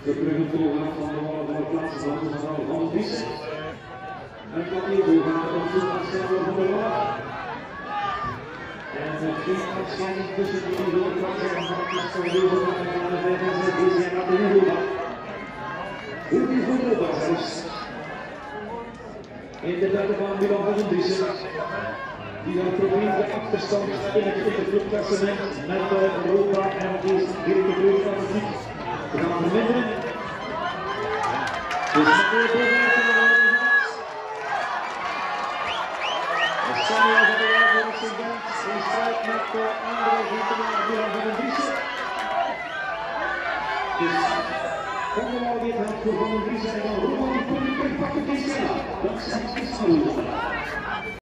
De bruggenvolger van de Wallen van de plaats van de mevrouw Van Driessen. En dat nieuw gaat op zoek naar Stefan van der Wallen. En het geen afscheiding tussen die doorkwassen en van het van de Wallen van de VNZ die zijn naar de Nieuwbouw. Goed is voor de zelfs. In de derde van Milan van Driessen. Die dan probeert de achterstand in het clubklassement met Europa en het is direct de kleur van het team. We gaan verminderen. Dus met de voorbereid van de Wallen de Samuel van de Wallen voor Excelbent in strijd met de andere groepen Milan van Driessen. Dus van de Wallen dit hand voor Van Driessen en dan Roman die komt in pak de Christiana. Dat is